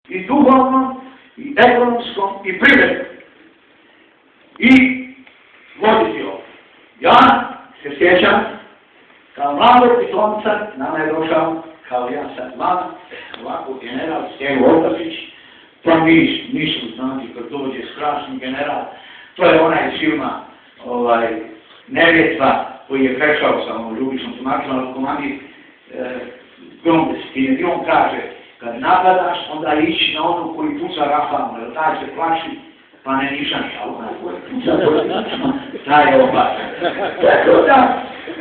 i duhovnom, i ekonomskom, i privrednom. I voditi ovo. Ja se sjećam, kao mladog pitomca, nama je došao, kao ja sad mlad, ovako general Stevo Ortafić, pa nisu znati kad dođe strašni general, to je onaj iz filma Nevjetva, koji je prešao sa ovom Ljubičnom Tomačom, ali komandi Grombeski, i on kaže, kad napadaš, onda ići na onu koji puca rafalno, jer taj se plaši, pa ne nišanš, ali onaj koji puca pojedinačno, taj je opasan. Tako da,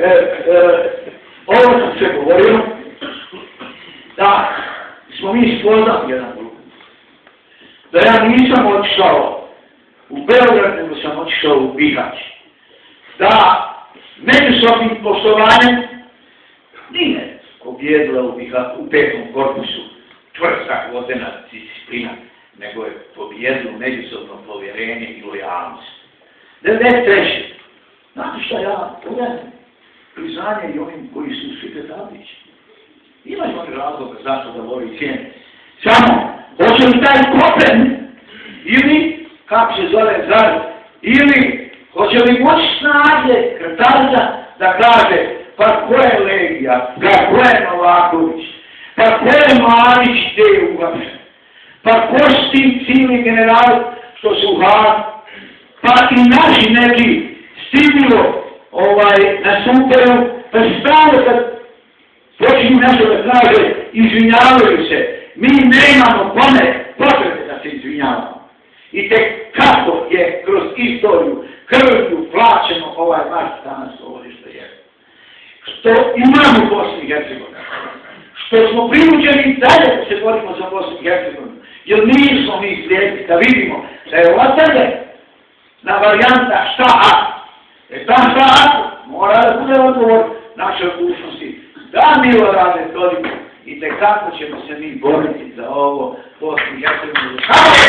ovo sam sve govorio, da smo mi spoznali jedan drug. Da ja nisam otišao u Beograd, nego sam otišao u Bihać. Da međusobnim poštovanjem nije pobjedila u petom korpusu čvrsta vodena disciplina, nego je pobjedilo međusobno povjerenje i lojalnost. 93. Znate šta ja pogledam? Priznanje i onim koji su svi predavnići. Imaju oni razloga zašto da voli i cijene. Samo, hoće li taj Kopen, ili, kako se zove Zar, ili hoće li moći snage Krtarca da kaže, pa ko je Legija, pa ko je Novaković, pa ko je Mladić gdje je uhapšen, pa ko su ti civilni generali što su u Hagu, pa i naši neki stidljivo nastupaju, pa stalo kad počinju nešto da kaže, izvinjavaju se, mi nemamo potrebe da se izvinjavamo. I tek kako je kroz istoriju krvlju plaćeno ovaj vaš danas ovdje što je. Što imamo u Bosni i Hercegovini. Što smo prinuđeni dalje da se borimo za Bosnu i Hercegovinu. Jer nismo mi slijedni da vidimo da je ostavlje na varijanta šta ako. Ta šta ako mora da bude odgovor naše budućnosti. Da Milorade toliko i tek kako ćemo se mi boriti za ovo Bosnu i Hercegovinu.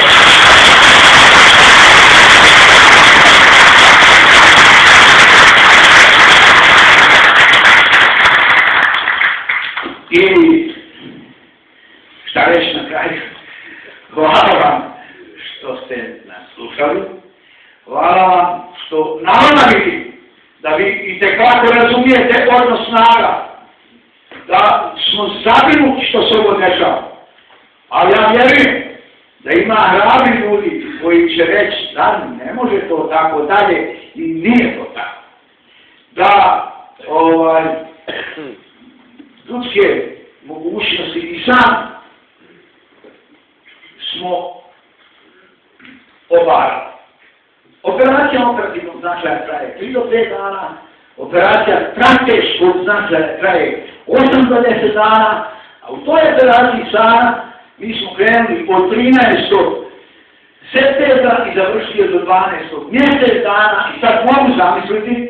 I šta reći na kraju? Hvala vam što ste nas slušali. Hvala vam što na vama vidim da vi i tekako razumijete odnos snaga. Da smo zabrinuti što se ovo dešava. Ali ja vjerujem da ima hrabri ljudi koji će reći da ne može to tako dalje i nije to tako. Da ljudske mogućnosti i sam smo obarali. Operacija operativnog značaja traje 3 do 5 dana, operacija strateškog značaja traje 8 do 10 dana, a u toj operaciji sada mi smo krenuli od 13. septembra i završili do 12. mjesec dana i sad mogu zamisliti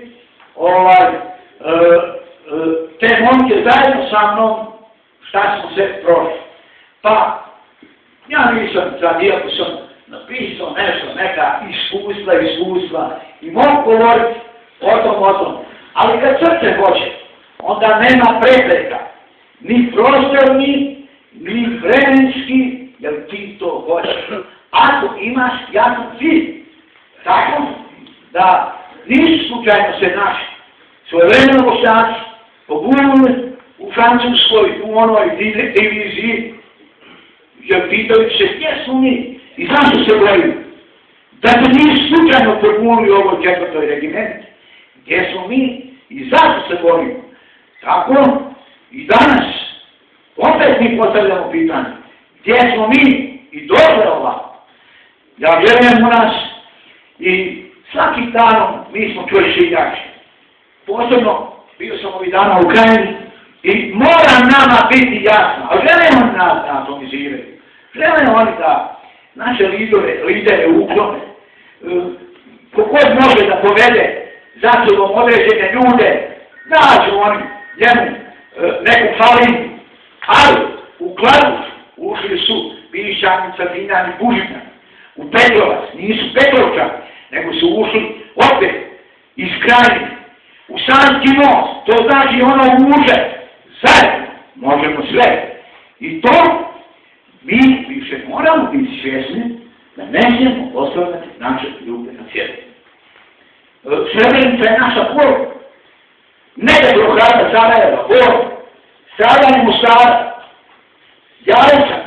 te momke zajedno sa mnom šta smo se prošli. Pa, ja nisam sad, iako sam napisao nešto, neka iskustva i mogu govoriti o tom, ali kad srce hoće, onda nema prepreka, ni prostorni, ni vremenski, jer ti to hoćeš. Ako imaš jasan cilj, tako da nisu slučajno se naši svojevremeno Bošnjaci pobunili u Francuskoj, u onoj diviziji, jer pitaju se gdje su mi i zašto se boju. Da se nisu slučajno pobunili u ovoj 4. regimenti. Gdje smo mi i zašto se borimo. Tako i danas opet mi postavljamo pitanje. Gdje smo mi i došle ovako. Ja vjerujem u nas i svaki danom mi smo čvršći i jači. Posebno bio sam ovih dana u Krajini i mora nama biti jasno. A želimo nas da atomiziraju. Želimo oni da naše lidere uklone. Kogod može da povede za sobom određene ljude, nađu oni njemu neku falinu, ali u Kladuš ušli su Bilišćanica, Dinjan i Bužinjan, u Petrovac, nisu Petrovčani, nego su ušli opet iz Krajine, u Sanski most, to znači ono uže, zajedno, možemo sve. I to Mi više moramo biti svjesni da nećemo ostavljati naše ljude na svijetu. Srebrenica je naša poruka. Ne da blokada Sarajeva, poruka. Stradanje Mostara, Jaleća,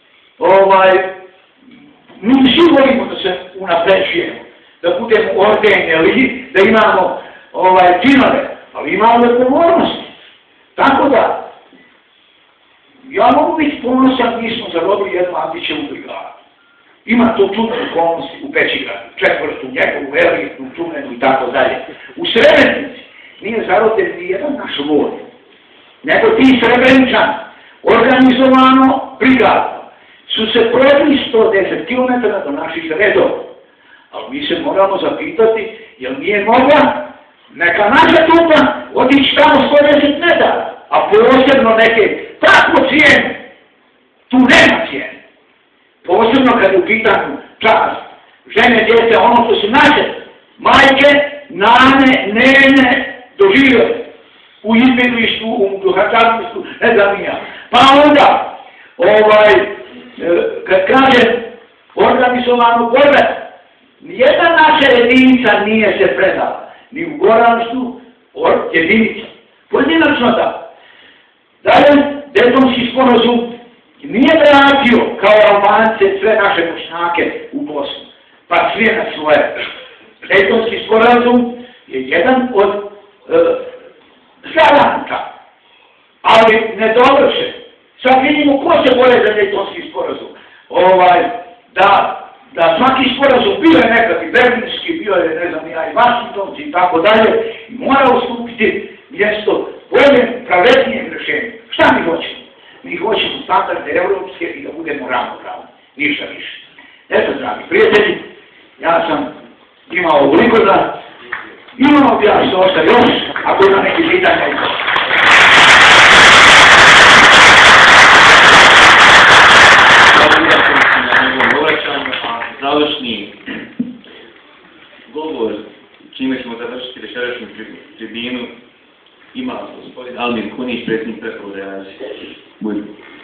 mi svi volimo da se unapređujemo, da budemo ordenjeli, da imamo činove, ali imamo odgovornosti. Tako da, ja mogu biti ponosan, mi smo zarobili jednu Antićevu brigadu. Ima to čudne okolnosti u Pećigradu, četvrtu, njegovu elitnu, čunenu i tako dalje. U Srebrenici nije zarobljen ni jedan naš vojnik, nego ti Srebreničani, organizovano brigadno, su se proveli 110 km do naših redova. Ali mi se moramo zapitati, jel nije mogla neka naša trupa otići tamo 110 metara, a posebno neke tako cijene. Tu nema cijene. Posebno kad je u pitanju čast, žene, djece, ono što su naše majke, nane, nene doživjeli u izbjeglištvu, u duhačarstvu, ne znam ni ja. Pa onda, kad kažem organizovanu borbe, nijedna naša jedinica nije se predala, ni u Goranstvu, jedinica. Pojedinačno da. Dalje, Daytonski sporazum nije vratio kao Albance sve naše Bošnjake u Bosnu, pa sve na svoje. Daytonski sporazum je jedan od zadanka, ali nedovršen. Sad vidimo ko se bore za Daytonski sporazum. Da svaki sporazum bio je nekakvi Berlinski, bio je, ne znam, i Vašingtonci i tako dalje, i mora ustupiti mjesto boljem, pravednijem rješenju. Šta mi hoćemo? Mi hoćemo standarde evropske i da budemo ravnopravni. Ništa više. Eto, dragi prijatelji, ja sam imao ovoliko da imamo bi ja što ostaje još, ako ima neki pitanja i to. Završni govor, čime ćemo završiti večerašnju tribinu, ima gospodin Almin Kunić, predsjednik Prekovode Azije.